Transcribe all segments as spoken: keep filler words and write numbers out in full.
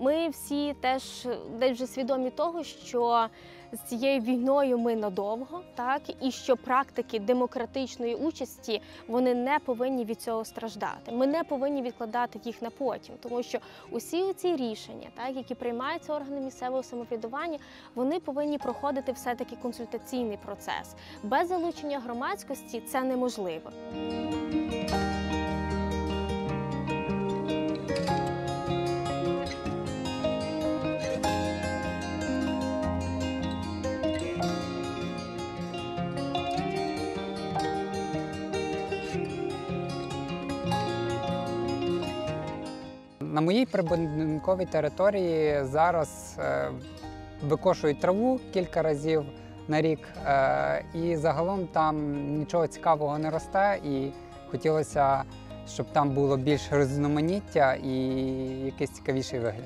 Ми всі теж десь вже свідомі того, що з цією війною ми надовго, так, і що практики демократичної участі, вони не повинні від цього страждати. Ми не повинні відкладати їх на потім, тому що усі ці рішення, так, які приймаються органами місцевого самоврядування, вони повинні проходити все-таки консультаційний процес. Без залучення громадськості це неможливо. На моїй прибудинковій території зараз е, викошують траву кілька разів на рік, е, і загалом там нічого цікавого не росте, і хотілося, щоб там було більше різноманіття і якийсь цікавіший вигляд.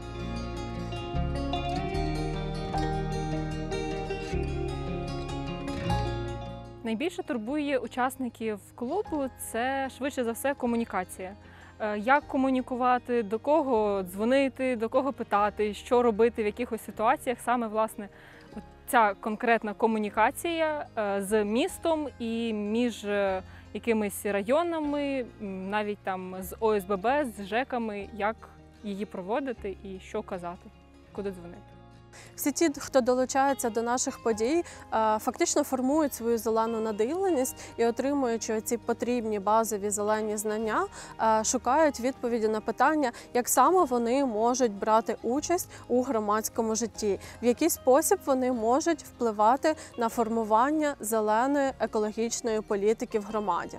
Найбільше турбує учасників клубу – це, швидше за все, комунікація. Як комунікувати, до кого дзвонити, до кого питати, що робити в якихось ситуаціях. Саме, власне, ця конкретна комунікація з містом і між якимись районами, навіть там з О С Б Б, з ЖЕКами, як її проводити і що казати, куди дзвонити. Всі ті, хто долучається до наших подій, фактично формують свою зелену надивленість і, отримуючи ці потрібні базові зелені знання, шукають відповіді на питання, як саме вони можуть брати участь у громадському житті, в який спосіб вони можуть впливати на формування зеленої екологічної політики в громаді.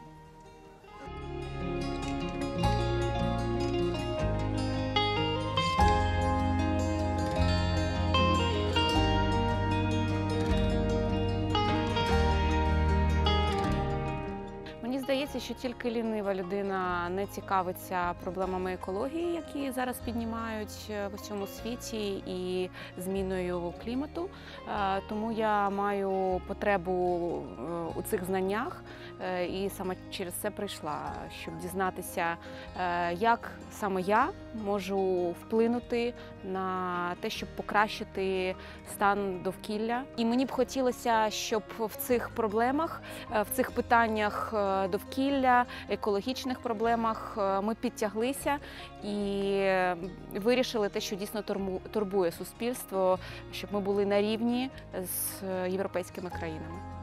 Мені здається, що тільки лінива людина не цікавиться проблемами екології, які зараз піднімають в усьому світі, і зміною клімату. Тому я маю потребу у цих знаннях і саме через це прийшла, щоб дізнатися, як саме я можу вплинути на те, щоб покращити стан довкілля. І мені б хотілося, щоб в цих проблемах, в цих питаннях довкілля, екологічних проблемах ми підтяглися і вирішили те, що дійсно турбує суспільство, щоб ми були на рівні з європейськими країнами.